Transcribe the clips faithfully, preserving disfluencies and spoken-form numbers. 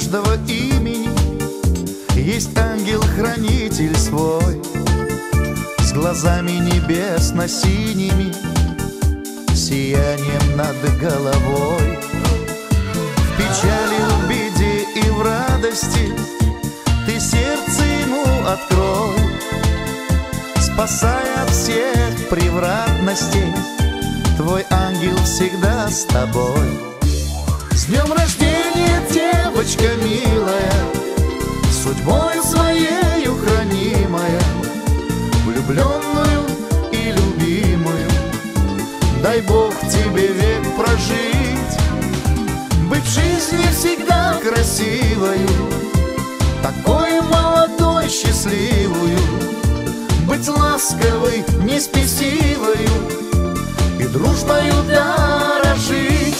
каждого имени есть ангел-хранитель свой, с глазами небесно-синими, сиянием над головой. В печали, в беде и в радости ты сердце ему открой, спасая от всех превратностей, твой ангел всегда с тобой. С днем рождения, девочка милая, судьбою своею хранимая, влюбленную и любимую, дай Бог тебе век прожить, быть в жизни всегда красивою, такой молодой, счастливую, быть ласковой, не спесивою и дружбою дорожить.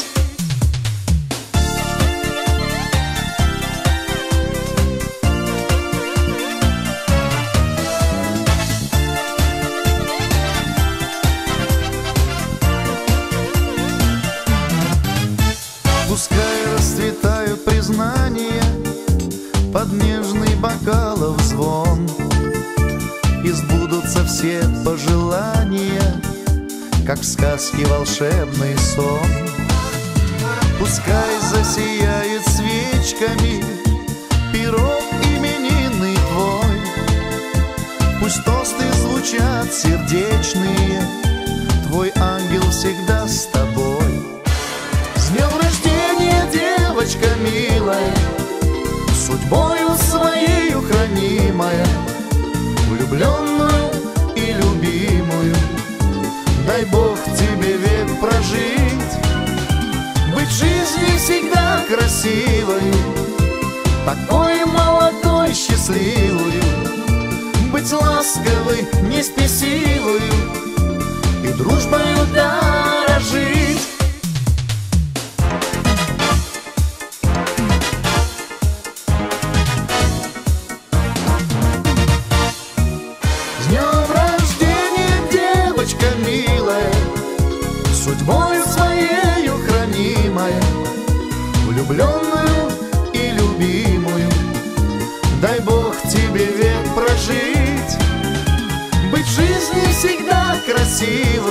Пускай расцветают признания под нежный бокалов звон, и сбудутся все пожелания, как в сказке волшебный сон. Пускай засияет свечками пирог именинный твой, пусть тосты звучат сердечные, твой ангел всегда с тобой. С днем рождения, девочка милая, судьбою своею хранимая, влюбленную и любимую, дай Бог тебе век прожить, быть в жизни всегда красивою, такой молодой, счастливую, быть ласковой, не спесивою и дружбою дорожить. С днем рождения, девочка милая, судьбою своею хранимая, влюбленную и любимую, дай Бог тебе век прожить, быть в жизни всегда красивой,